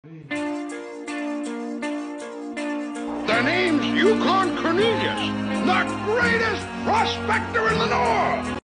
The name's Yukon Cornelius, the greatest prospector in the North.